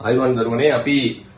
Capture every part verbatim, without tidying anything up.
Ivan දරුවනේ අපි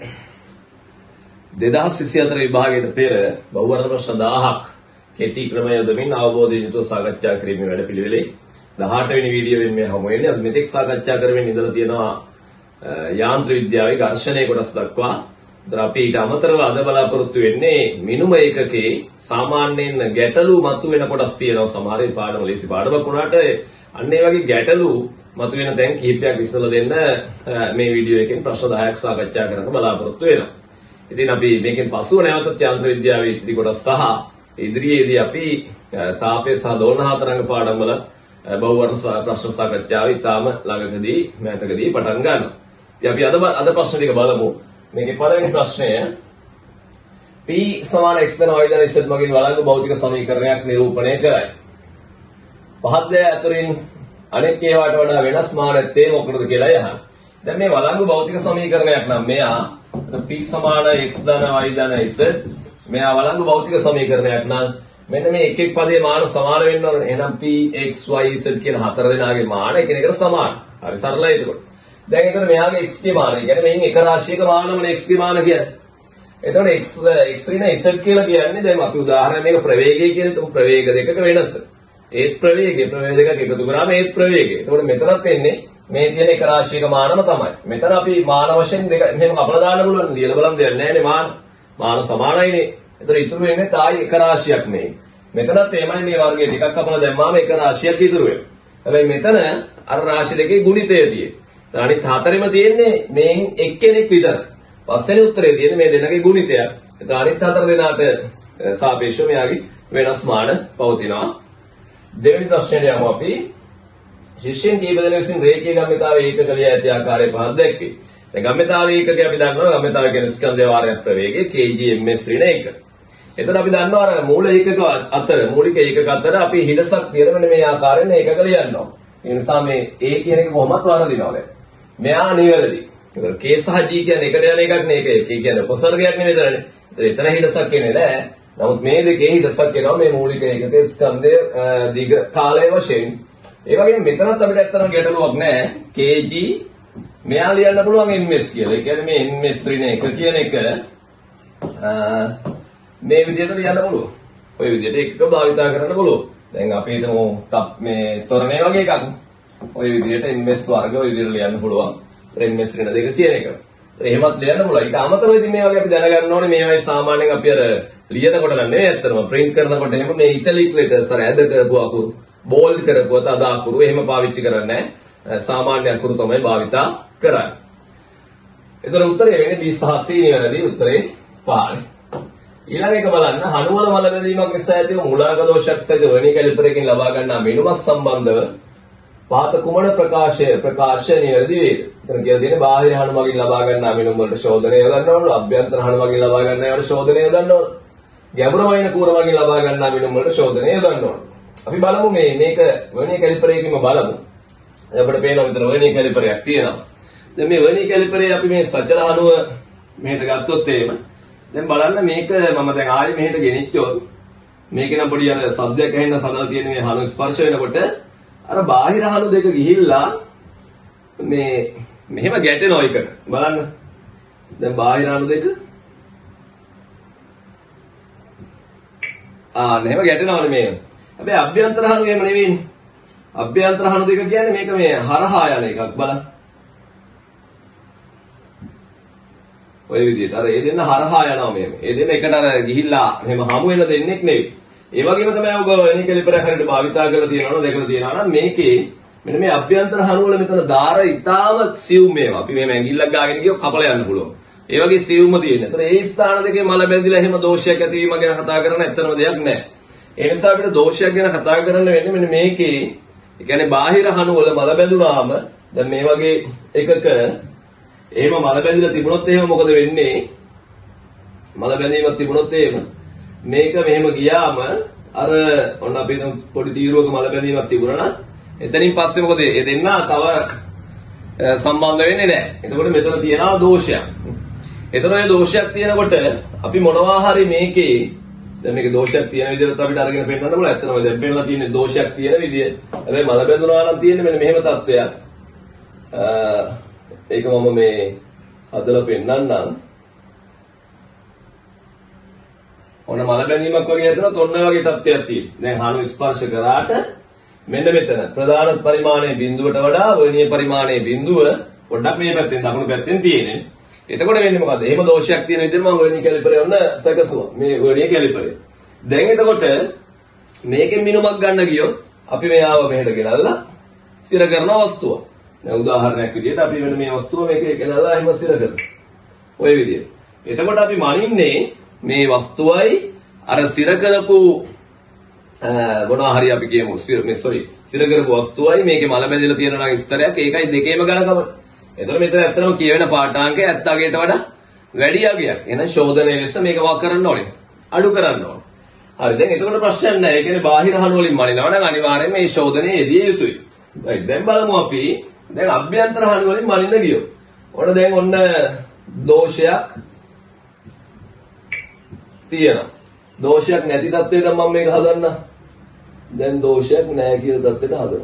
දෙදහස් විසිහතර විභාගයට පෙර බහුවර්ණ ප්‍රශ්න දහයක් කෙටි ක්‍රමය යොදමින් අවබෝධයෙන් යුතුව සාකච්ඡා කිරීමේ වැඩපිළිවෙලේ දහඅට වෙනි වීඩියෝවෙන් මේ හමු වෙන්නේ. අපි මෙතෙක් සාකච්ඡා කරමින් ඉඳලා තියෙනවා යාන්ත්‍ර විද්‍යාවේ ඝර්ෂණයේ කොටස් දක්වා. ඒතර අපි ඊට අමතරව අද බලාපොරොත්තු වෙන්නේ මිනුම ඒකකේ සාමාන්‍යයෙන් ගැටලු මතුවෙන කොටස් තියෙනවා. සමහර ඒ පාඩම ලේසි පාඩමක් වුණාට අන්න ඒ වගේ ගැටලු මතුවෙන තැන් කිහිපයක් විසඳලා දෙන්න මේ වීඩියෝ එකෙන් ප්‍රශ්න දහයක් සාකච්ඡා කරන්න බලාපොරොත්තු වෙනවා. ඉතින් අපි මේකෙන් පසුව නැවතත් යාන්ත්‍ර විද්‍යාවේ ඉතිරි කොටස් සහ ඉදිරියේදී අපි තාපය සහ දෝලන තරංග පාඩම් වල බහුවර්ණ ප්‍රශ්න සාකච්ඡාව ඉතාම ළඟකදී මෑතකදී පටන් ගන්නවා. ඉතින් අපි අද අද ප්‍රශ්න ටික බලමු. මේකේ පළවෙනි ප්‍රශ්නය P සමාන x ධන y ධන z මගින් වළංගු භෞතික සමීකරණයක් නිරූපණය කරයි. පහත් දෑ අතරින් අනෙක් ඒවාට වඩා වෙනස් මාන ඇත්තේ මොකටද කියලා අහන්න. දැන් මේ වළංගු භෞතික සමීකරණයක් නම් මෙයා P සමාන x ධන y ධන z මෙයා වළංගු භෞතික සමීකරණයක් නම් මෙන්න මේ එක එක් පදයේ මාන සමාන වෙන්න ඕනේ. එහෙනම් P x y z කියන හතර දෙනාගේ මාන එකිනෙකට සමාන. හරි සරලයි ඒක. දැන් එතන මෙයාගේ x ගේ මාන. කියන්නේ මෙයින් එක රාශියක මානමනේ x ගේ මාන කියන්නේ. එතකොට x x ඍණ z කියලා කියන්නේ දැන් අපි උදාහරණ මේක ප්‍රවේගය කියන තුන් ප්‍රවේග දෙකක වෙනස. ඒත් ප්‍රවේගය ප්‍රවේග දෙකක් එකතු කරාම ඒත් ප්‍රවේගය. එතකොට මෙතනත් එන්නේ මේ තියෙන එක රාශියක මානම තමයි. මෙතන අපි මාන වශයෙන් දෙක මෙහෙම කපලා දාන්න පුළුවන්. ලියලා බලන්න දෙයක් නැහැ නේ මාන. මාන සමානයිනේ. එතකොට ඉතුරු වෙන්නේ තායි එක රාශියක් මේ. මෙතනත් එමය මේ වර්ගයේ ටිකක් කපලා දැම්මාම එක රාශියක් ඉතුරු වෙනවා. හැබැයි මෙතන අර රාශි දෙකේ ගුණිතය තියෙන්නේ. අනිත් හතරෙම තියෙන්නේ මේන් එක්කෙනෙක් විතර. පස්වෙනි උත්තරේ තියෙන්නේ මේ දෙන්නගේ ගුණිතයක්. ඒත් අනිත් හතර දෙනාට සාපේක්ෂව මෙයාගේ වෙනස් මාන පවතිනවා. දෙවෙනි ප්‍රශ්නයට යමු අපි. ශිෂ්‍යයන් කීප දෙනෙක් විසින් රේඛීය ගම්මිතාවේ ඒකකලිය ඇති ආකාරය පහක් දැක්වේ. දැන් ගම්මිතාවේ ඒකකය අපි දන්නවා ගම්මිතාව කියන්නේ ස්කන්ධය වාරයක් ප්‍රවේගය kgms ඍණ එක. එතන අපි දන්නවා අර මූල ඒකක අතර මූලික ඒකක අතර අපි හිඩසක් තියෙනවනේ මේ ආකාරයෙන් ඒකක ලියනවා. ඒ නිසා මේ a කියන එක කොහොමවත් වරදිනවා දැන්. මෙයා නිවැරදි. ඒතර k සහ g කියන්නේ එකට යන එකක් නේ. ඒක k කියන්නේ උපසර්ගයක් නෙමෙයි එතනනේ. ඒතර එතන හිඩසක් කියන්නේ නෑ. නමුත් මේ දෙකේ හිඩසක් වෙනවා මේ මූලික ඒකකයේ ස්කන්ධය දිග කාලය වශයෙන්. ඒ වගේම මෙතනත් අපිට ඇත්තටම ගැටලුවක් නෑ. kg මෙයා ලියන්න පුළුවන් ms කියලා. ඒ කියන්නේ මේ ms ඍණ එක කියන එක මේ විදිහට ලියන්න පුළුවන්. ඔය විදිහට එකක භාවිතා කරන්න පුළුවන්. දැන් අපි හිතමු මේ තොරණේ වගේ එකක්. ඔය විදිහට ms වර්ග ඔය විදිහට ලියන්න පුළුවන්. ඒතර ms ඍණ දෙක කියන එක. ඒතර එහෙමත් ලියන්න පුළුවන්. ඊට අමතරව ඉතින් මේ වගේ අපි දැනගන්න ඕනේ මේවයි සාමාන්‍යයෙන් අපි අර ලියනකොට නම් නෙවෙයි ඇත්තටම print කරනකොට එහෙම මේ italic letters අර ඇද කරපු අකුරු bold කරපු තද අකුරු එහෙම පාවිච්චි කරන්නේ නැහැ. සාමාන්‍ය අකුරු තමයි භාවිතා කරන්නේ. ඒතර උත්තරය වෙන්නේ B සහ C නිවැරදි උත්තරේ පහයි. ඊළඟ එක බලන්න හනුවල මල බැඳීමක් නිසා ඇති වූ මූලාංග දෝෂයක් සහිත වර්ණී කැලිපරයකින් ලබා ගන්නා මිනුමක් සම්බන්ධව පහත කුමන ප්‍රකාශය ප්‍රකාශය නිවැරදි වේද? එතන කියලා දෙන්නේ බාහිර හණු මගින් ලබා ගන්නා මිනුම් වලට ශෝධනය යොදන්න ඕන, අභ්‍යන්තර හණු මගින් ලබා ගන්නා ඒවාට ශෝධනය යොදන්න ඕන. ගැඹුරු වයින් කූර මගින් ලබා ගන්නා මිනුම් වලට ශෝධනය යොදන්න ඕන. අපි බලමු මේ මේක වර්ණී කැලිපරයකින්ම බලමු. අපිට පේනවා විතර වර්ණී කැලිපරයක් තියෙනවා. දැන් මේ වර්ණී කැලිපරේ අපි මේ සචල හණුව මෙහෙට ගත්තොත් එහෙම දැන් බලන්න මේක මම දැන් ආයෙ මෙහෙට ගෙනිච්චොත් මේකේ නම් පොඩි අර සද්දයක් ඇහෙන්න සදලා තියෙන මේ හණු ස්පර්ශ වෙනකොට අර බාහිර හණු දෙක ගිහිල්ලා මේ මෙහෙම ගැටෙනවා එකට බලන්න. දැන් බාහිර හණු දෙක ආ මෙහෙම ගැටෙනවනේ මේ. හැබැයි අභ්‍යන්තර හණු එහෙම නෙවෙයිනේ. අභ්‍යන්තර හණු දෙක කියන්නේ මේක මේ හරහා යන එකක් බලන්න. ඔය විදිහට අර ඒ දෙන්න හරහා යනවා මෙහෙම. ඒ දෙන්න එකට අර ගිහිල්ලා මෙහෙම හමු වෙන දෙන්නෙක් නෙවෙයි. ඒ වගේම තමයි ඔබ වෙනි කැලිපරයක් හරියට භාවිතා කරලා තියෙනවනේ දැකලා තියෙනවා නම් මේකේ මෙන්න මේ අභ්‍යන්තර හණු වල මෙතන දාර ඉතාම සියුම් මේවා. අපි මෙහෙම ඇඟිල්ලක් ගාගෙන ගියොත් කපලා යන්න පුළුවන්. ඒ වගේ සියුම්ම තියෙන. ඒතර ඒ ස්ථාන දෙකේ මල බැඳිලා එහෙම දෝෂයක් ඇතිවීම ගැන කතා කරන ඇත්තම දෙයක් නැහැ. ඒ නිසා අපිට දෝෂයක් ගැන කතා කරන්න වෙන්නේ මෙන්න මේකේ. ඒ කියන්නේ බාහිර හණු වල මල බැඳුනාම දැන් මේ වගේ එකක එහෙම මල බැඳිලා තිබුණොත් එහෙම මොකද වෙන්නේ? මල බැඳීමක් තිබුණොත් එහෙම මේක මෙහෙම ගියාම අර ඔන්න අපි පොඩි තීරුවක මල බැඳීමක් තිබුණා නම් එතනින් පස්සේ මොකද ඒ දෙන්න තව සම්බන්ධ වෙන්නේ නැහැ. එතකොට මෙතන තියෙනවා දෝෂයක්. එතන ඒ දෝෂයක් තියෙනකොට අපි මොනවා හරි මේකේ දැන් මේක දෝෂයක් තියෙන විදිහට අපිට අරගෙන පෙන්නන්න පුළුවන්. ඇත්තටම දැන් පෙන්නලා තියෙන්නේ දෝෂයක් තියෙන විදිය. හැබැයි මල බැඳුනා නම් තියෙන්නේ මෙන්න මෙහෙම තත්ත්වයක්. ඒක මම මේ හදලා පෙන්නන්නම්. ඔන්න මල බැඳීමක් වගේ හදනොත් ඔන්න වගේ තත්ත්වයක් තියෙනවා. දැන් හානු ස්පර්ශ කරාට මෙන්න මෙතන ප්‍රධාන පරිමාණයේ බිඳුවට වඩා වර්ණීය පරිමාණයේ බිඳුව පොඩ්ඩක් මේ පැත්තෙන් දකුණු පැත්තෙන් තියෙන්නේ. එතකොට වෙන්නේ මොකද? එහෙම දෝෂයක් තියෙන විදිහට මම වර්ණීය කැලිපරේ ඔන්න සැකසුවා. මේ වර්ණීය කැලිපරේ. දැන් එතකොට මේකෙන් මිනුමක් ගන්න ගියොත් අපි මෙයාව මෙහෙට ගෙනල්ලා සිර කරන වස්තුව. දැන් උදාහරණයක් විදිහට අපි වෙන මේ වස්තුව මේකේ ගෙනල්ලා එහෙම සිර කරනවා. ඔය විදිහට. එතකොට අපි මනින්නේ මේ වස්තුවයි අර සිර කරපු මොනවා හරි අපි කියමු මේ සෝරි සිර කරපු වස්තුවයි මේකේ මල බැඳලා තියෙනවා නම් ස්තරයක් ඒකයි දෙකේම ගණකම. එතකොට මෙතන ඇත්තටම කියවෙන පාඨාංකය ඇත්ත අගයට වඩා වැඩි අගයක්. එහෙනම් ශෝධනයේ ලෙස මේක වක් කරන්න ඕනේ. අඩු කරන්න ඕනේ. හරි දැන් එතකොට ප්‍රශ්නයක් නැහැ. ඒ කියන්නේ බාහිර හණු වලින් මනිනවා නම් අනිවාර්යයෙන් මේ ශෝධනයේ යෙදිය යුතුයි. right දැන් බලමු අපි දැන් අභ්‍යන්තර හණු වලින් මනින්න ගියොත්. ඔන්න දැන් ඔන්න දෝෂයක් තියෙනවා. දෝෂයක් නැති තත්ත්වයට මම මේක හදන්න. දැන් දෝෂයක් නැහැ කියලා තත්ත්වයට හදනවා.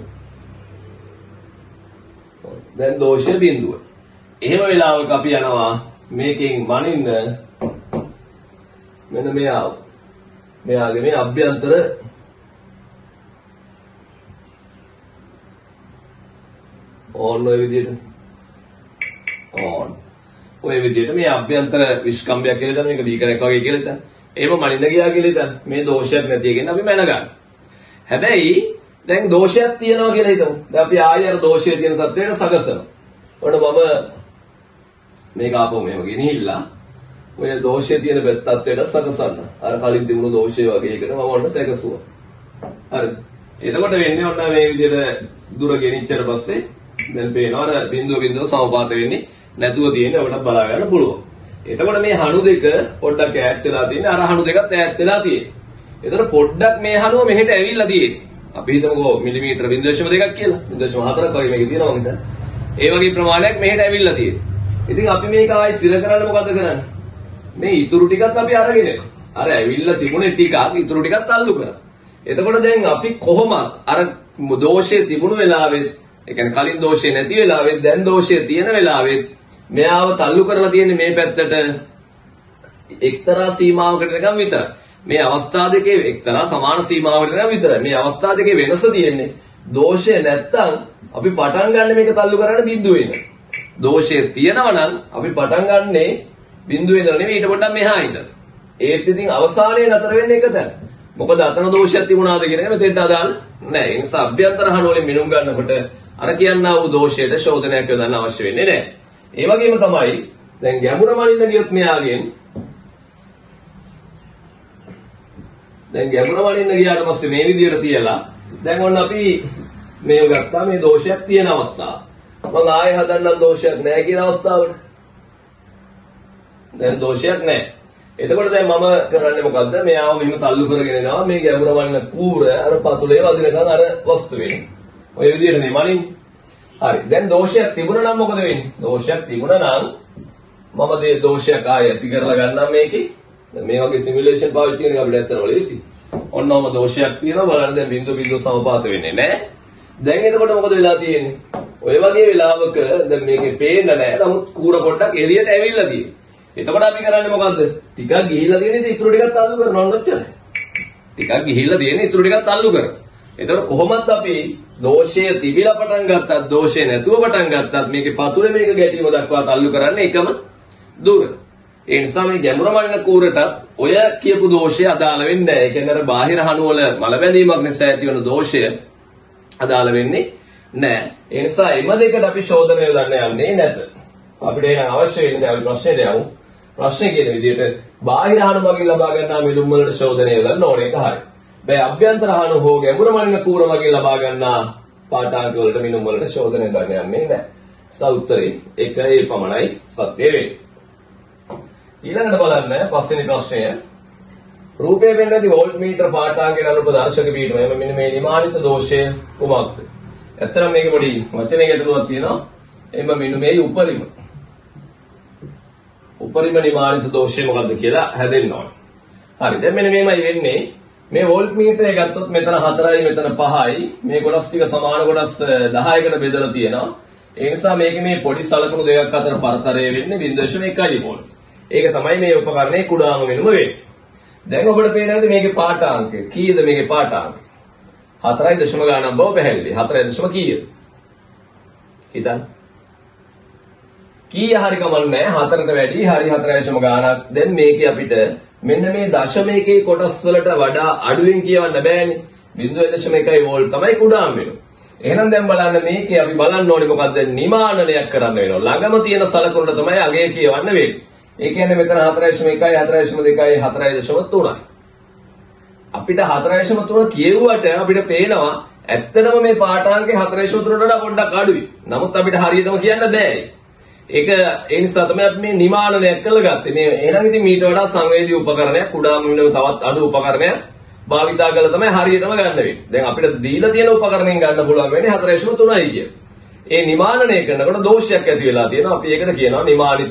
දැන් දෝෂය බිඳුව. එහෙම වෙලාවක අපි යනවා මේකෙන් මනින්න මෙන්න මෙයාව. මෙයාගේ මේ අභ්‍යන්තර ඕන ඔය විදිහට ඕන ඔය විදිහට මේ අභ්‍යන්තර විස්කම්භයක් කියලා දැන් මේක බීකරයක් වගේ කියලා දැන් එහෙම මනින්න ගියා කියලා දැන් මේ දෝෂයක් නැති එකෙන් අපි මැන ගන්න. හැබැයි දැන් දෝෂයක් තියෙනවා කියලා හිතමු. දැන් අපි ආයෙ අර දෝෂය තියෙන තත්ත්වයට සකසනවා. ඔන්න මම මේක ආපහු මෙහෙම ගෙනිහිල්ලා ඔය දෝෂය තියෙන තත්ත්වයට සකසන්න. අර කලින් තිබුණු දෝෂය වගේ එකට මම ඔන්න සැකසුවා. හරිද? එතකොට වෙන්නේ ඔන්න මේ විදිහට දුර ගෙනිච්චට පස්සේ දැන් පේනවා අර බිඳුව බිඳුව සමපාත වෙන්නේ නැතුව තියෙන්නේ ඔබට බලා ගන්න පුළුවන්. එතකොට මේ හණු දෙක පොඩ්ඩක් ඈත් වෙලා තියෙන්නේ අර හණු දෙකත් ඈත් වෙලා තියෙන්නේ. එතකොට පොඩ්ඩක් මේ හණුව මෙහෙට ඇවිල්ලා තියෙන්නේ. අපි හිතමුකෝ මිලිමීටර zero point two දෙකක් කියලා. zero point four ක් වගේ මේකේ තියෙනවා නේද? ඒ වගේ ප්‍රමාණයක් මෙහෙට ඇවිල්ලා තියෙන්නේ. ඉතින් අපි මේක ආයෙ සිර කරන්න මොකද කරන්නේ? මේ ඉතුරු ටිකත් අපි අරගෙන එනවා. අර ඇවිල්ලා තිබුණේ ටිකක් ඉතුරු ටිකත් අල්ලු කරා. එතකොට දැන් අපි කොහොමද අර දෝෂයේ තිබුණු වෙලාවෙත් ඒ කියන්නේ කලින් දෝෂේ නැති වෙලාවෙත් දැන් දෝෂයේ තියෙන වෙලාවෙත් මෙයාව තල්ලු කරලා තියෙන්නේ මේ පැත්තට එක්තරා සීමාවකට නිකන් විතරයි. මේ අවස්ථා දෙකේ එක්තරා සමාන සීමාවකට නිකන් විතරයි. මේ අවස්ථා දෙකේ වෙනස තියෙන්නේ දෝෂය නැත්තම් අපි පටන් ගන්න මේක තල්ලු කරන්න බිඳුවේ ඉඳලා. දෝෂය තියෙනවා නම් අපි පටන් ගන්නේ බිඳුවේ ඉඳලා නෙවෙයි ඊට පොඩ්ඩක් මෙහා ඉඳලා. ඒත් ඉතින් අවසානයේ නතර වෙන්නේ එක තැන. මොකද අතන දෝෂයක් තිබුණාද කියන එක මෙතෙන්ට අදාළ නැහැ. ඒ නිසා අභ්‍යන්තර හණු වලින් මිනුම් ගන්නකොට අර කියන්නා වූ දෝෂයට ශෝධනයක් යොදන්න අවශ්‍ය වෙන්නේ නැහැ. ඒ වගේම තමයි දැන් ගැඹුර මනින්න ගියොත් මෙයාගෙන් දැන් ගැඹුර මනින්න ගියාට පස්සේ මේ විදිහට තියලා දැන් ඔන්න අපි මේව ගත්තා මේ දෝෂයක් තියෙන අවස්ථාව. මම ආයෙ හදන්නම් දෝෂයක් නැහැ කියන අවස්ථාවට. දැන් දෝෂයක් නැහැ. එතකොට දැන් මම කරන්නේ මොකද්ද? මෙයාව මෙහෙම තල්ලු කරගෙන යනවා මේ ගැඹුර මනින්න කූර අර පතුලේ වදිනකන් අර වස්තුවේ. ඔය විදිහට නේ මනින්නේ. හරි. දැන් දෝෂයක් තිබුණා නම් මොකද වෙන්නේ? දෝෂයක් තිබුණා නම් මම මේ දෝෂයක් ආයෙ ඇති කරලා ගන්නම් මේකේ. දැන් මේ වගේ සිමුලේෂන් පාවිච්චි කරන එක අපිට ඇත්තටම ලේසි. ඔන්නම දෝෂයක් තියෙනවා බලන්න දැන් බිඳු බිඳු සමපාත වෙන්නේ නැහැ. දැන් එතකොට මොකද වෙලා තියෙන්නේ? ඔය වගේ වෙලාවක දැන් මේකේ පේන්න නැහැ. නමුත් කූර පොඩ්ඩක් එළියට ඇවිල්ලා තියෙනවා. එතකොට අපි කරන්නේ මොකද්ද? ටිකක් ගිහිල්ලා තියෙන ඉතින් ඉතුරු ටිකක් අල්ලු කරනවා නොච්චර. ටිකක් ගිහිල්ලා තියෙන ඉතුරු ටිකක් අල්ලු කරනවා. එතකොට කොහොමද අපි දෝෂය තිබිලා පටන් ගත්තත් දෝෂය නැතුව පටන් ගත්තත් මේකේ පතුලේ මේක ගැටීම දක්වා තල්ලු කරන්නේ එකම දුර. ඒ නිසා මේ ගැඹුර මනින කූරට ඔය කියපු දෝෂය අදාළ වෙන්නේ නැහැ. ඒ කියන්නේ අර බාහිර හණු වල මල බැඳීමක් නිසා ඇති වෙන දෝෂය අදාළ වෙන්නේ නැහැ. ඒ නිසා එම දෙකට අපි ශෝධනය යොදන්න යන්නේ නැත. අපිට එහෙනම් අවශ්‍ය වෙන්නේ අපි ප්‍රශ්නෙට යමු. ප්‍රශ්නේ කියන විදිහට බාහිර හණු මගින් ලබා ගන්නා මිදුම් වලට ශෝධනය යොදන්න ඕනේ එක හරියි. දැන් අභ්‍යන්තර හණු හෝ ගැඹුර මනින කූර මගින් ලබා ගන්නා පාඨාංක වලට මිනුම් වලට ශෝධනය ගන්න යන්නේ නැහැ. සෞත්තරේ එක ඒ පමණයි සත්‍ය වෙන්නේ. ඊළඟට බලන්න පස්වෙනි ප්‍රශ්නය. රූපයේ වෙන්නදී වෝල්ට් මීටර පාඨාංකයට අනුව දර්ශක පිටුම එම මෙන්න මේ නිමානිත දෝෂය කුමක්ද? ඇත්තටම මේක පොඩි වචනයක ගැටලුවක් තියෙනවා. එම මෙන්න මේ උපරිම උපරිම නිමානිත දෝෂය මොකක්ද කියලා හැදෙන්න ඕනේ. හරි. දැන් මෙන්න මේමයි වෙන්නේ. මේ වෝල්ට් මීටරය ගත්තොත් මෙතන හතරයි මෙතන පහයි මේ කොටස් ටික සමාන කොටස් දහයකට බෙදලා තියෙනවා. ඒ නිසා මේකේ මේ පොඩි සලකුණු දෙකක් අතර පරතරය වෙන්නේ zero point one වෝල්ට්. ඒක තමයි මේ උපකරණයේ කුඩාම වෙනුම වෙන්නේ. දැන් ඔබට පේනවාද මේකේ පාඨාංකය? කීයද මේකේ පාඨාංකය? හතරයි දශම ගානක් බව පැහැදිලි. හතරයි දශම කීයද? හිතන්න. කීය හරි කමන්නේ හතරට වැඩි හරි හතරයි දශම ගානක්. දැන් මේකේ අපිට මෙන්න මේ දශමයකේ කොටස් වලට වඩා අඩුවෙන් කියවන්න බෑනේ. zero point one වෝල්ට් තමයි කුඩාම වෙනුම. එහෙනම් දැන් බලන්න මේකේ අපි බලන්න ඕනේ මොකද්ද? නිමානනයක් කරන්න වෙනවා. ළඟම තියෙන සලකුණට තමයි අගය කියවන්න වෙන්නේ. ඒ කියන්නේ මෙතන හතරයි දශම එකයි හතරයි දශම දෙකයි හතරයි දශම තුනයි. අපිට හතරයි දශම තුන කියුවට අපිට පේනවා ඇත්තටම මේ පාඨාංකේ හතරයි දශම තුනට වඩා පොඩ්ඩක් අඩුයි. නමුත් අපිට හරියටම කියන්න බෑ. ඒක ඒ නිසා තමයි අපි මේ නිමානනයක් කරලා ගත්තේ. මේ එහෙනම් ඉතින් මීට වඩා සංවේදී උපකරණයක් කුඩාම වෙනුම තවත් අඩු උපකරණයක් භාවිතා කරලා තමයි හරියටම ගන්න වෙන්නේ. දැන් අපිට දීලා තියෙන උපකරණෙන් ගන්න පුළුවන් වෙන්නේ හතරයි දශම තුනයි කිය. ඒ නිමානනය කරනකොට දෝෂයක් ඇති වෙලා තියෙනවා. අපි ඒකට කියනවා නිමානිත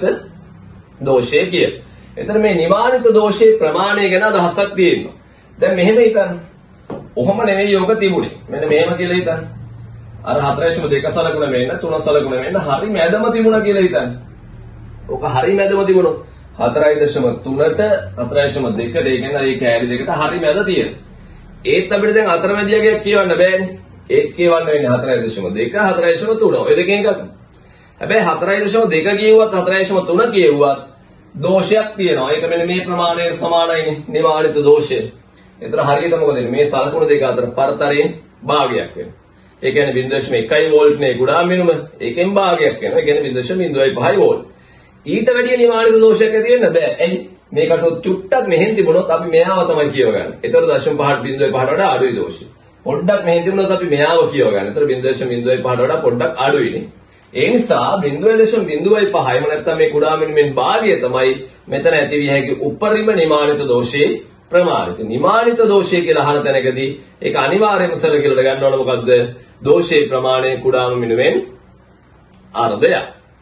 දෝෂය කියලා. එතන මේ නිමානිත දෝෂයේ ප්‍රමාණය ගැන අදහසක් තියෙනවා. දැන් මෙහෙම හිතන්න. ඔහොම නෙවෙයි යෝග තිබුණේ. මෙන්න මෙහෙම කියලා හිතන්න. අර හතරයි දශම දෙක සලකුණ වෙන්න තුන සලකුණ වෙන්න හරි මැදම තිබුණා කියලා හිතන්න. ඔක හරි මැදම තිබුණොත් හතරයි දශම තුනට හතරයි දශම දෙකට ඒ කියන්නේ ඒ කෑලි දෙකට හරි මැද තියෙන. ඒත් අපිට දැන් අතරමැදියකයක් කියවන්න බෑනේ. ඒත් කියවන්න වෙන්නේ හතරයි දශම දෙක හතරයි දශම තුන. ඔය දෙකෙන් එකක්. හැබැයි හතරයි දශම දෙක කියුවත් හතරයි දශම තුන කියුවත් දෝෂයක් තියෙනවා. ඒක මෙන්න මේ ප්‍රමාණයට සමානයිනේ. නිමානිත දෝෂය. ඒතර හරියට මොකද වෙන්නේ? මේ සලකුණු දෙක අතර පරතරයෙන් භාගයක් වෙනවා. ඒ කියන්නේ zero point one වෝල්ට් නේ කුඩාම වෙනුම. ඒකෙන් භාගයක් වෙනවා. ඒ කියන්නේ zero point five වෝල්ට්. ඊට වැඩිය නිමානිත දෝෂයක් ඇති වෙන්න බෑ. එයි මේකට චුට්ටක් මෙහෙන් තිබුණොත් අපි මෙයාව තමයි කියවගන්නේ. ඒතර දශම පහට zero point five වඩා අඩුයි දෝෂය. පොඩ්ඩක් මෙහෙන් තිබුණොත් අපි මෙයාව කියවගන්නේ. ඒතර zero point five වඩා පොඩ්ඩක් අඩුයිනේ. ඒ නිසා zero point five නැත්නම් මේ කුඩාම වෙනුමෙන් භාගය තමයි මෙතන ඇති විය හැකි උපරිම නිමානිත දෝෂයේ ප්‍රමාණිත. නිමානිත දෝෂය කියලා අහන තැනකදී ඒක අනිවාර්යයෙන්ම සැලකිලා ගන්න ඕන මොකද්ද? දෝෂයේ ප්‍රමාණය කුඩාම වෙනුවෙන් අර්ධයක්.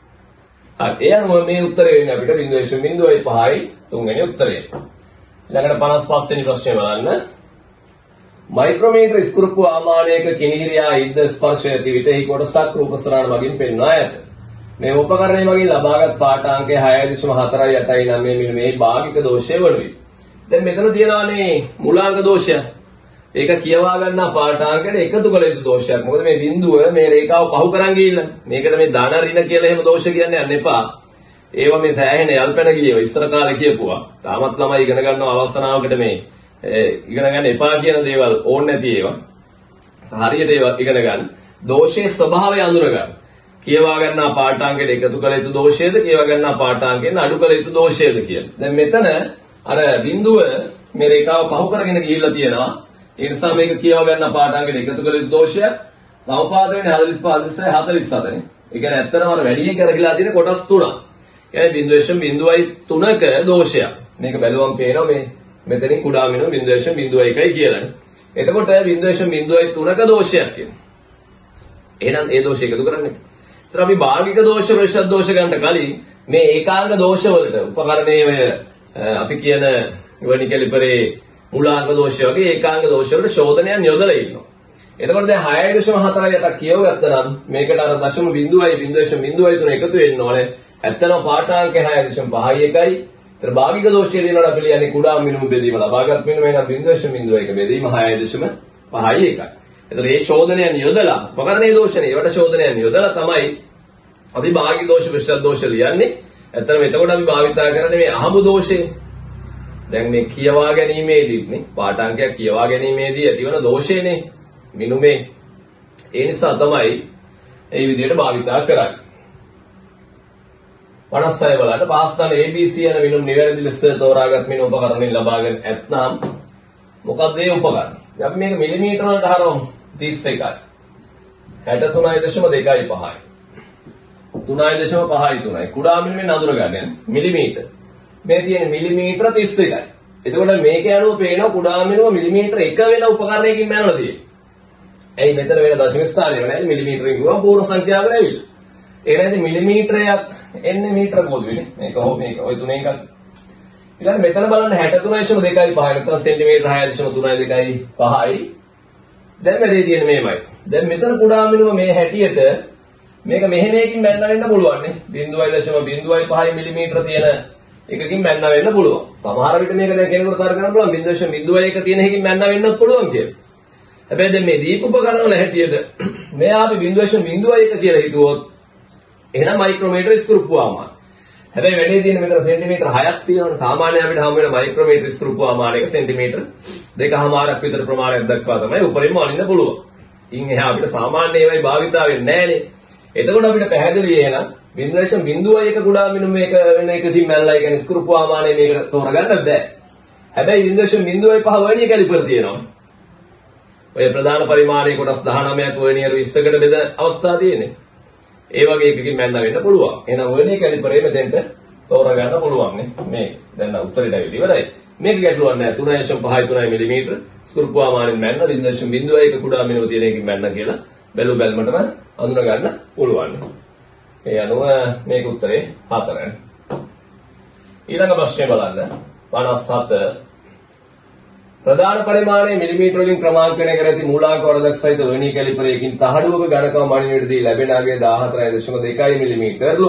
හරි ඒ අනුව මේ උත්තරේ වෙන්නේ අපිට zero point five තුන්වෙනි උත්තරය. ඊළඟට පනස් පහ වෙනි ප්‍රශ්නේ බලන්න. මයික්‍රෝමීටර ස්ක්‍රූප්පු ආමානයක කිනිහිරියා ඉද්ද ස්පර්ශය ඇති විට එහි කොටසක් රූපසරණ මගින් පෙන්වා ඇත. මේ උපකරණය මගින් ලබාගත් පාඨාංකය හය දශම හතරයි අටයි නවය මෙන්න මේ භාගික දෝෂය වනුයි. දැන් මෙතන තියනවානේ මූලාංක දෝෂය. ඒක කියවා ගන්නා පාඨාංකයට එකතු කළ යුතු දෝෂයක්. මොකද මේ බිඳුව මේ රේඛාව පහු කරන් ගිහිල්ලා. මේකට මේ ධන ඍණ කියලා එහෙම දෝෂ කියන්නේ යන්න එපා. ඒවා මේ සෑහෙන යල්පැන ගියව ඉස්සර කාලේ කියපුවා. තාමත් ළමයි ඉගෙන ගන්නව අවස්ථාවකට මේ ඉගෙන ගන්න එපා කියන දේවල් ඕනේ නැති ඒවා. හරියට ඒවා ඉගෙන ගන්න. දෝෂයේ ස්වභාවය අඳුර ගන්න. කියවා ගන්නා පාඨාංකයට එකතු කළ යුතු දෝෂයේද කියවා ගන්නා පාඨාංකයෙන් අඩු කළ යුතු දෝෂයේද කියලා. දැන් මෙතන අර බිඳුව මේ රේඛාව පහු කරගෙන ගිහිල්ලා තියෙනවා. ඒ නිසා මේක කියවා ගන්න පාඨාංකයට එකතු කළ යුතු දෝෂය සමපාද වෙන්නේ හතළිස් පහ හතළිස් හය හතළිස් හතනේ. ඒ කියන්නේ ඇත්තටම අර වැඩියෙන් කරගලා තියෙන කොටස් තුනක්. ඒ කියන්නේ zero point තුනක දෝෂයක්. මේක බැලුවම පේනවා මේ මෙතනින් කුඩා වෙනවා zero point one කියලා. එතකොට zero point තුනක දෝෂයක් කියනවා. එහෙනම් ඒ දෝෂය එකතු කරන්නේ. ඒතර අපි භාගික දෝෂ ප්‍රතිශත දෝෂ ගන්න කලින් මේ ඒකාංග දෝෂ වලට උපකරණයේ අපි කියන වෙනි කැලිපරේ මූලාංග දෝෂ වගේ ඒකාංග දෝෂ වලට ශෝධනයන් යොදලා ඉන්නවා. එතකොට දැන් හය දශම හතරයි අටක් කියවගත්තා නම් මේකට අර දශම බිංදුවයි zero point තුන එකතු වෙන්න ඕනේ. ඇත්තටම පාඨාංකය හය දශම පහයි එකයි. ඒතර භාගික දෝෂය දිනවල අපි ලියන්නේ කුඩා මිනුම් බෙදීම ලබාගත් මිනුම වෙන zero point one බෙදීම හය දශම පහයි එකයි. ඒතර මේ ශෝධනයන් යොදලා උපකරණයේ දෝෂනේ ඒවට ශෝධනයන් යොදලා තමයි අපි භාගික දෝෂ ප්‍රතිශත දෝෂ ලියන්නේ. ඇත්තටම එතකොට අපි භාවිතා කරන්නේ මේ අහඹු දෝෂය. දැන් මේ කියවා ගැනීමේදීත් නේ පාඨාංකයක් කියවා ගැනීමේදී ඇතිවන දෝෂයනේ මිනුමේ. ඒ නිසා තමයි මේ විදිහට භාවිතා කරන්නේ. පනස් හය බලන්න පාස්තන A B C යන මිනුම් නිවැරදි ලෙස තෝරාගත් මිනුම් උපකරණයෙන් ලබාගෙන ඇතනම් මොකක්ද ඒ උපකරණ? අපි මේක මිලිමීටර වලට හරවමු. තිස් එකයි. හැට තුනයි දශම දෙකයි පහයි. තුනයි දශම පහයි තුනයි. කුඩා මිනුමෙන් අඳුර ගන්න මිලිමීටර. මේ තියෙන මිලිමීටර තිස් එකයි. එතකොට මේක යනුව පේනවා කුඩා මිනුම මිලිමීටර එක වෙන උපකරණයකින් මැනලා තියෙන්නේ. එයි මෙතන වෙන දශම ස්ථානය වෙන්නේ මිලිමීටරෙන් ගුවම පූර්ණ සංඛ්‍යාව ලැබිලා. ඒ නැති මිලිමීටරයක් එන්නේ මීටර කොදුනේ. මේක හො මේක ඔය තුනේ එකක්. ඊළඟ මෙතන බලන්න හැට තුනයි දශම දෙකයි පහයි. නැත්නම් සෙන්ටිමීටර හය දශම තුනයි දෙකයි පහයි. දැන් වැඩේ තියෙන්නේ මේමයි. දැන් මෙතන කුඩා මිනුම මේ හැටියට මේක මෙහෙමකින් මැන්න වෙන්න පුළුවන් නේ. බිංදුවයි දශම බිංදුවයි පහයි මිලිමීටර තියෙන එකකින් මැන්න වෙන්න පුළුවන්. සමහර විට මේක දැන් කෙනෙකුට තර්ක කරන්න පුළුවන් බිංදුව දශම බිංදුවයි එක තියෙන එකකින් මැන්න වෙන්නත් පුළුවන් කියලා. හැබැයි දැන් මේ දීප උපකරණ වල හැටියට මෙයා අපි බිංදුව දශම බිංදුවයි එක කියලා හිතුවොත් එහෙනම් මයික්‍රෝමීටර ස්ක්‍රූප්වාමාන. හැබැයි වැඩි තියෙන මෙතන සෙන්ටිමීටර හයක් තියෙනවනේ. සාමාන්‍ය අපිට හම් වෙන මයික්‍රෝමීටර ස්ක්‍රූප්වාමාන එක සෙන්ටිමීටර දෙකමාරක් විතර ප්‍රමාණයක් දක්වා තමයි උපරිම අනින්න පුළුවන්. ඉන් එහා අපිට සාමාන්‍ය ඒවායි භාවිතා වෙන්නේ නැහනේ. එතකොට අපිට පැහැදිලි එහෙනම් බිංදුව දශම බිංදුවයි එක කුඩා මිනුම් මේක වෙන එකකින් මැල්ලා කියන්නේ ස්ක්‍රූප්වාමානයේ මේක තෝරගන්න බෑ. හැබැයි බිංදුව දශම බිංදුවයි පහ වර්නියර් කැලිපර් තියෙනවා. ඔය ප්‍රධාන පරිමාණයේ කොටස් දහනවයක් වර්නියර් විස්සකට බෙදෙන අවස්ථා තියෙන්නේ. ඒ වගේ එකකින් මැන්න වෙන්න පුළුවන්. එහෙනම් වර්නියර් කැලිපරේ මෙතෙන්ට තෝරගන්න පුළුවන් නේ. මේ දැන් උත්තරේට ඇවිල්ලා ඉවරයි. මේක ගැටලුවක් නෑ. තුනයි දශම පහයි තුනයි මිලිමීටර ස්ක්‍රූප්වාමානෙන් මැන්න බිංදුව දශම බිංදුවයි එක කුඩා මිනුම් තියෙන එකකින් මැන්න කියලා බැලු බැලමටම අඳුන ගන්න පුළුවන්. ඒ අනුව මේක උත්තරේ හතරයි. ඊළඟ ප්‍රශ්නේ බලන්න. පනස් හත ප්‍රධාන පරිමාණයේ මිලිමීටර වලින් ක්‍රමාංකනය කර ඇති මූලාංක වර්ධක සහිත වර්නියර් කැලිපරයකින් තහඩුවක ඝනකම මණිනේටදී ලැබෙන අගය දාහතරයි දශම දෙකයි මිලිමීටරලු.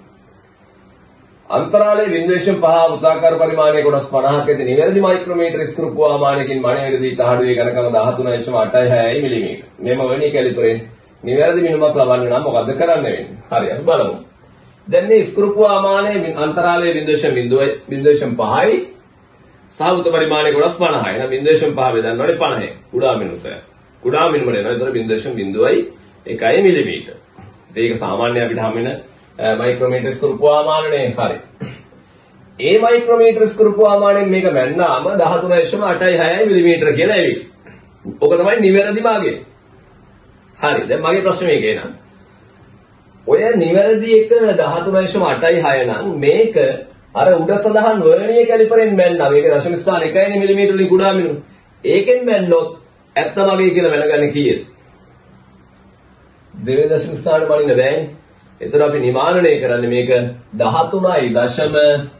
අන්තරාලයේ බිංදුව දශම පහ වෘත්තාකාර පරිමාණයේ කොටස් පනහක ඇති නිවැරදි මයික්‍රෝමීටර ස්ක්‍රූප්වාමානයකින් මණිනේටදී තහඩුවේ ඝනකම දහතුනයි දශම අටයි හයයි මිලිමීටර. මෙම වර්නියර් කැලිපරෙන් නිවැරදි මිනුමක් ලබන්න නම් මොකද්ද කරන්න වෙන්නේ? හරි අපි බලමු. දැන් මේ ස්ක්‍රූප්වාමානයේ අන්තරාලයේ බිංදුව දශම බිංදුවයි බිංදුව දශම පහයි සාවුත පරිමාණයේ කොටස් පනහයි. එහෙනම් බිංදුව දශම පහ බෙදන්නවනේ පනහයි. කුඩා මිනුමසය. කුඩා මිනුම දෙනවා. ඒතර බිංදුව දශම බිංදුවයි එකයි මිලිමීටර. ඒක සාමාන්‍ය අපිට හම් වෙන මයික්‍රෝමීටර ස්ක්‍රූප්වාමානනේ. හරි. ඒ මයික්‍රෝමීටර ස්ක්‍රූප්වාමානයෙන් මේක මැන්නාම දහතුනයි දශම අටයි හයයි මිලිමීටර කියලා එවි. ඔක තමයි නිවැරදි මාර්ගය. හරි. දැන් මගේ ප්‍රශ්නේ මේක එනවා. ඔය නිවැරදි එක දහතුනයි දශම අටයි හය නම් මේක අර උඩ සඳහන් වර්නියර් කැලිපරෙන් මැන්නා. මේක දශම ස්ථාන එකයි මිලිමීටර වලින් කුඩා මිනුම්. ඒකෙන් මැන්නොත් ඇත්ත මගේ කියලා මැනගන්න කීයද? දෙවෙනි දශම ස්ථාන මනින්න බෑනේ. ඒතර අපි නිමානනය කරන්නේ මේක දහතුනයි දශම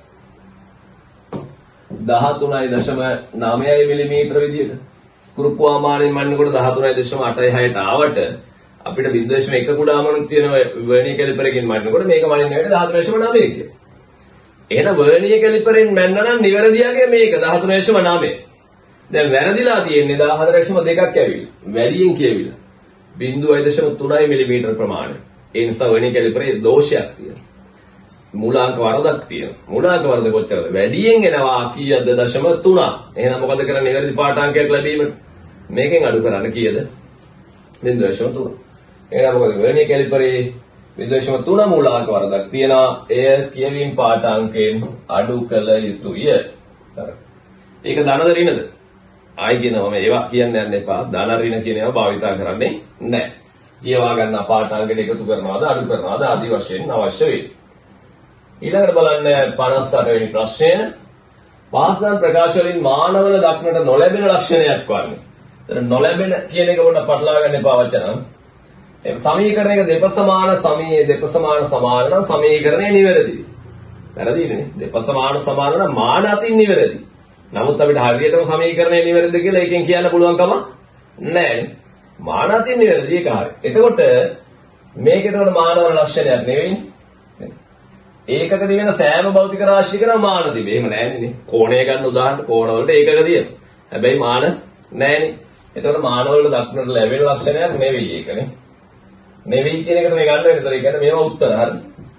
දහතුනයි දශම නවයයි මිලිමීටර විදියට. ස්ක්‍රූප්වාමානයෙන් මන්නකොට දහතුනයි දශම අටයි හයට ආවට අපිට බිංදුව දශම එක කුඩා මනුත් තියෙන වර්නියර් කැලිපරකින් මන්නකොට මේක මනින්න වෙන්නේ දහතුනයි දශම නවය කියලා. එහෙනම් වර්නියර් කැලිපරෙන් මැන්න නම් නිවැරදියාගේ මේක දහතුනයි දශම නවය. දැන් වැරදිලා තියෙන්නේ දහහතර දශම දෙකක් ඇවිල්ලා. වැඩියෙන් කියවිලා. බිංදුවයි දශම තුනයි මිලිමීටර ප්‍රමාණය. ඒ නිසා වර්නියර් කැලිපරේ දෝෂයක් තියෙනවා. මූලාංක වරදක් තියෙනවා. මූලාංක වරද කොච්චරද? වැඩියෙන් එනවා කීයද? දශම තුනක්. එහෙනම් මොකද කරන්නේ? නිවැරදි පාඨාංකයක් ලැබීමට මේකෙන් අඩු කරන්න කීයද? බිංදුව දශම තුන. එහෙනම් මොකද වර්නියර් කැලිපරේ බිංදුව දශම තුන මූලාංක වරදක් තියෙනවා. එය කියවීම පාඨාංකයෙන් අඩු කළ යුතුය. හරි. ඒක ධනද ඍණද? ආයි කියනවා මම ඒවා කියන්න යන්න එපා. ධන ඍණ කියන ඒවා භාවිතා කරන්නේ නැහැ. කියවා ගන්න පාඨාංකයට එකතු කරනවාද අඩු කරනවාද ආදී වශයෙන් අවශ්‍ය වෙයි. ඊළඟට බලන්න පනස් අට වෙනි ප්‍රශ්නය. පාස්දන් ප්‍රකාශ වලින් මානවල දක්නට නොලැබෙන ලක්ෂණයක් වන්නේ. එතන නොලැබෙන කියන එක පොඩ්ඩක් පටලවා ගන්න එපා වචන. ඒ සමීකරණයක දෙපසමාන සමී දෙපසමාන සමාන නම් සමීකරණය නිවැරදියි. වැරදිනේ. දෙපසමාන සමාන නම් මාන අතින් නිවැරදි. නමුත් අපිට හරියටම සමීකරණය නිවැරදිද කියලා එකෙන් කියන්න පුළුවන් කම නැහැ. මාන අතින් නිවැරදි ඒක හරියි. එතකොට මේක එතකොට මානවල ලක්ෂණයක් නෙවෙයිනේ. ඒකක තියෙන සෑම භෞතික රාශියකම මාන තිබේ. එහෙම නැහැනේ. කෝණය ගන්න උදාහරණ කෝණ වලට ඒකක තියෙනවා. හැබැයි මාන නැහැනේ. එතකොට මාන වල දක්නට ලැබෙන ලක්ෂණයක් නෙවෙයි ඒකනේ. නෙවෙයි කියන එකට මේ ගන්න වෙන. ඒතර ඒ කියන්නේ මේවා උත්තර හරි.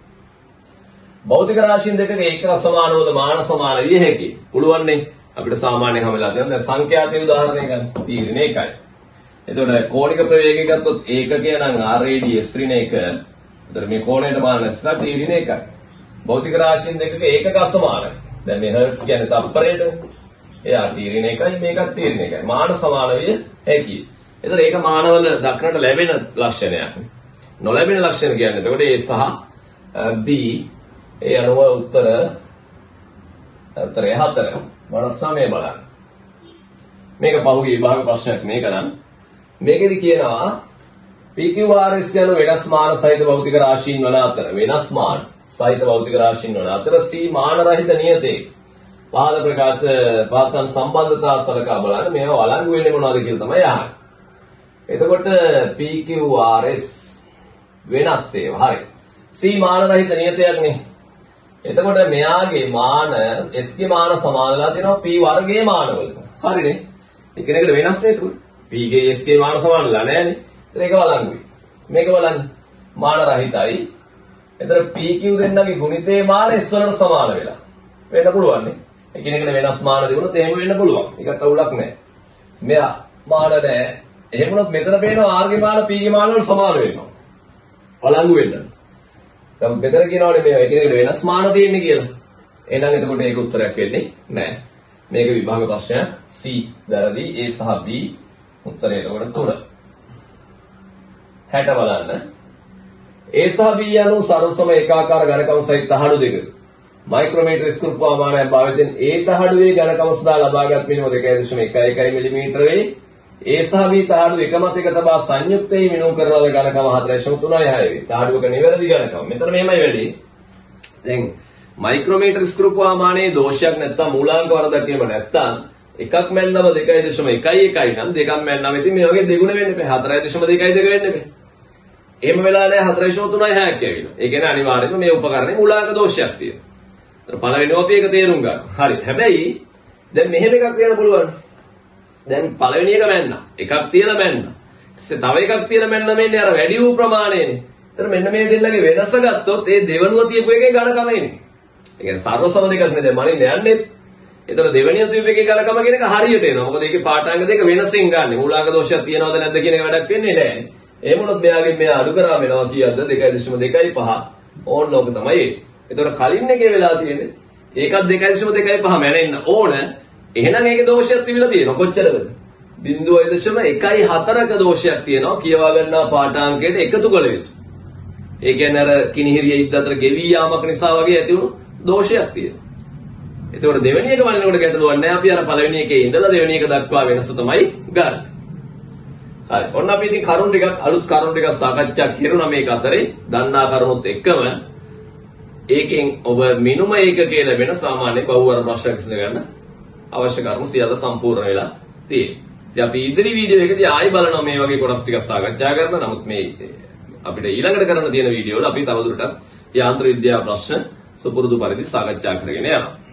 භෞතික රාශීන් දෙකක ඒක සමානවද මාන සමාන විය හැකියි. පුළුවන් නේ. අපිට සාමාන්‍යයෙන් හැමලා තියෙනවා. දැන් සංඛ්‍යාත්මක උදාහරණයක් ගන්න. තීරණ එකයි. එතකොට කෝණික ප්‍රවේගය ගත්තොත් ඒකකය නම් r radius ඍණ එක. එතකොට මේ කෝණයට මාන නැත්නම් තීරණ එකයි. භෞතික රාශීන් දෙකක ඒකක අසමානයි. දැන් මේ හර්ට්ස් කියන්නේ තප්පරයට. එයා තීරණ එකයි මේකත් තීරණ එකයි. මාන සමාන විය හැකියි. එතකොට ඒක මානවල දක්නට ලැබෙන ලක්ෂණයක්. නොලැබෙන ලක්ෂණ කියන්නේ එතකොට A සහ B ඒ අනුව උත්තර උත්තරය හතර. මනස් නවය බලන්න. මේක පහුගිය විභාග ප්‍රශ්නයක් මේක නම්. මේකෙදි කියනවා P Q R S යන වෙනස් මාන සහිත භෞතික රාශීන් වන අතර වෙනස් මාන සහිත භෞතික රාශීන් වන අතර C මාන රහිත නියතේ පහළ ප්‍රකාශ පාසන් සම්බන්ධතා සලකා බලන්න මේවා වළංගු වෙන්නේ මොනවද කියලා තමයි අහන්නේ. එතකොට P Q R S වෙනස් ඒවා. හරි. C මාන රහිත නියතයක් නේ. එතකොට මෙයාගේ මාන S ගේ මාන සමාන වෙලා තියෙනවා P වර්ගයේ මානවලට. හරිනේ. එකිනෙකට වෙනස් නේ ඒක. P ගේ S ගේ මාන සමාන වෙලා නෑනේ. ඒක වළංගුයි. මේක බලන්න. මාන රහිතයි. එතන P Q දෙන්නගේ ගුණිතේ මාන S වලට සමාන වෙලා. වෙන්න පුළුවන් නේ. එකිනෙකට වෙනස් මාන දෙවුනොත් එහෙම වෙන්න පුළුවන්. ඒකට අවුලක් නෑ. මෙයා මාන නෑ. එහෙම වුණොත් මෙතන පේනවා R ගේ මාන P ගේ මාන වලට සමාන වෙනවා. වළංගු වෙන්න. දැන් මෙතන කියනවානේ මේ එකිනෙකට වෙනස් මාන තියෙන්නේ කියලා. එහෙනම් එතකොට ඒක උත්තරයක් වෙන්නේ නෑ. මේක විභාග ප්‍රශ්නයක් C වැරදි A සහ B උත්තරේ එතකොට තුන. හැට බලන්න. A සහ B යනු සරසම ඒකාකාර ඝනකම සහිත තහඩු දෙක. මයික්‍රෝමීටර ස්ක්‍රූ ප්‍රමාණයක් භාවිතයෙන් A තහඩුවේ ඝනකම සඳහා ලබාගත් මිනුම දෙකයි දශම එකයි එකයි මිලිමීටර වේ. A සහ B තහඩු එක මත එක තබා සංයුක්තයේ මිනුම් කරන ලද ඝනකම හතර දශම තුනයි හය වේ. තහඩුවක නිවැරදි ඝනකම. මෙතන මෙහෙමයි වෙන්නේ. දැන් මයික්‍රෝමීටර ස්ක්‍රූ ප්‍රමාණයේ දෝෂයක් නැත්තම් මූලාංක වරදක් එහෙම නැත්තම් එකක් මැන්නම දෙකයි දශම එකයි එකයි නම් දෙකක් මැන්නම ඉතින් මේ වගේ දෙගුණ වෙන්න එපා. හතරයි දශම දෙකයි දෙක වෙන්න එපා. එහෙම වෙලා නැහැ හතර දශම තුනයි හයක් ඇවිල්ලා. ඒ කියන්නේ අනිවාර්යයෙන්ම මේ උපකරණේ මූලාංක දෝෂයක් තියෙනවා. ඒතර පළවෙනිව අපි ඒක තේරුම් ගන්න. හරි. හැබැයි දැන් මෙහෙම එකක් කියන්න පුළුවන්. දැන් පළවෙනි එක මැන්න. එකක් තියලා මැන්න. ඊටසේ තව එකක් තියලා මැන්න මෙන්නේ අර වැඩි වූ ප්‍රමාණයනේ. ඒතර මෙන්න මේ දෙන්නගේ වෙනස ගත්තොත් ඒ දෙවනුව තියපු එකේ ඝනකම එන්නේ. ඒ කියන්නේ සර්ව සම දෙකක් නේ දැන් මනින්න යන්නේ. ඒතර දෙවෙනිය තියපු එකේ ඝනකම කියන එක හරියට එනවා. මොකද ඒකේ පාඨාංග දෙක වෙනසින් ගන්න. මූලාංක දෝෂයක් තියනවද නැද්ද කියන එක වැඩක් වෙන්නේ නැහැ. එහෙම වුණොත් මෙයාගෙන් මෙයා අඩු කරා වෙනවා කීයක්ද දෙකයි දශම දෙකයි පහ. ඕන ලෝක තමයි ඒ. ඒතර කලින් එකේ වෙලා තියෙන්නේ ඒකත් දෙකයි දශම දෙකයි පහ මැනෙන්න ඕන. එහෙනම් ඒකේ දෝෂයක් තිබිලා තියෙනවා කොච්චරද? බිංදුවයි දශම එකයි හතරක දෝෂයක් තියෙනවා කියවා ගන්නා පාඨාංකයට එකතු කළ යුතු. ඒ කියන්නේ අර කිනිහිරිය ඉද්ද අතර ගෙවී යාමක නිසා වගේ ඇති වුණු දෝෂයක් තියෙනවා. ඒතකොට දෙවෙනි එක බලනකොට ගැටලුවක් නැහැ. අපි අර පළවෙනි එකේ ඉඳලා දෙවෙනි එක දක්වා වෙනස තමයි ගන්න. හරි. ඔන්න අපි ඉතින් කරුණු ටිකක් අලුත් කරුණු ටිකක් සාකච්ඡා කරනවා මේක අතරේ. දන්නා කරුණුත් එක්කම ඒකෙන් ඔබ මිනුම ඒකකයේ ලැබෙන සාමාන්‍ය බහුවර්ග ප්‍රශ්න විසඳ ගන්න අවශ්‍ය කරුණු සියල්ල සම්පූර්ණ වෙලා තියෙනවා. ඉතින් අපි ඉදිරි වීඩියෝ එකදී ආයෙ බලනවා මේ වගේ කොටස් ටිකක් සාකච්ඡා කරනවා. නමුත් මේ අපිට ඊළඟට කරන්න තියෙන වීඩියෝ වල අපි තවදුරටත් යාන්ත්‍ර විද්‍යාව ප්‍රශ්න සුපුරුදු පරිදි සාකච්ඡා කරගෙන යනවා.